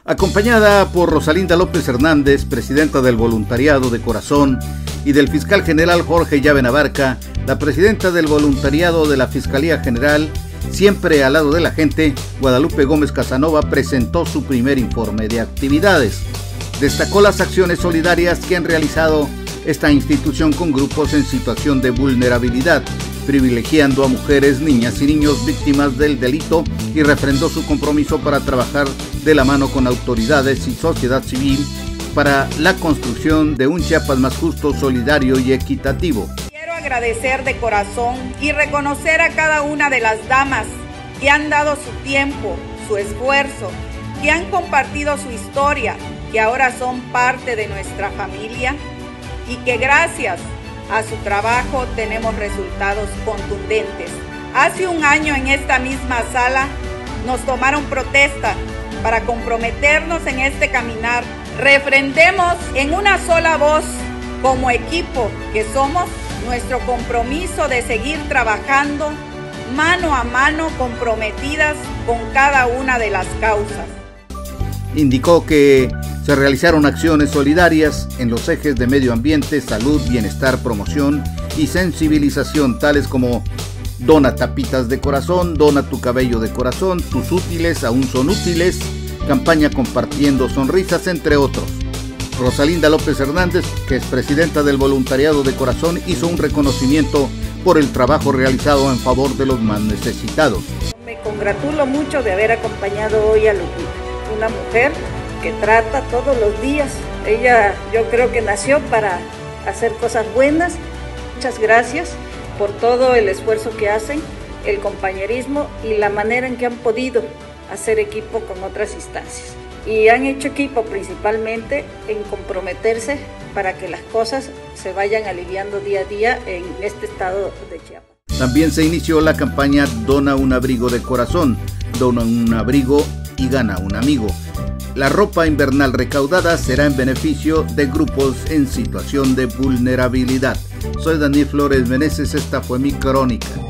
Acompañada por Rosalinda López Hernández, presidenta del Voluntariado de Corazón, y del fiscal general Jorge Llave Navarca, la presidenta del Voluntariado de la Fiscalía General, siempre al lado de la gente, Guadalupe Gómez Casanova presentó su primer informe de actividades. Destacó las acciones solidarias que han realizado esta institución con grupos en situación de vulnerabilidad, privilegiando a mujeres, niñas y niños víctimas del delito, y refrendó su compromiso para trabajar de la mano con autoridades y sociedad civil para la construcción de un Chiapas más justo, solidario y equitativo. Quiero agradecer de corazón y reconocer a cada una de las damas que han dado su tiempo, su esfuerzo, que han compartido su historia, que ahora son parte de nuestra familia y que gracias a su trabajo tenemos resultados contundentes. Hace un año en esta misma sala nos tomaron protesta para comprometernos en este caminar. Refrendemos en una sola voz, como equipo que somos, nuestro compromiso de seguir trabajando mano a mano, comprometidas con cada una de las causas. Indicó que se realizaron acciones solidarias en los ejes de medio ambiente, salud, bienestar, promoción y sensibilización, tales como dona tapitas de corazón, dona tu cabello de corazón, tus útiles aún son útiles, campaña compartiendo sonrisas, entre otros. Rosalinda López Hernández, que es presidenta del Voluntariado de Corazón, hizo un reconocimiento por el trabajo realizado en favor de los más necesitados. Me congratulo mucho de haber acompañado hoy a Lupita, una mujer que trata todos los días. Ella, yo creo que nació para hacer cosas buenas. Muchas gracias por todo el esfuerzo que hacen, el compañerismo y la manera en que han podido hacer equipo con otras instancias. Y han hecho equipo principalmente en comprometerse para que las cosas se vayan aliviando día a día en este estado de Chiapas. También se inició la campaña Dona un abrigo de corazón, dona un abrigo y gana un amigo. La ropa invernal recaudada será en beneficio de grupos en situación de vulnerabilidad. Soy Daniel Flores Meneses, esta fue mi crónica.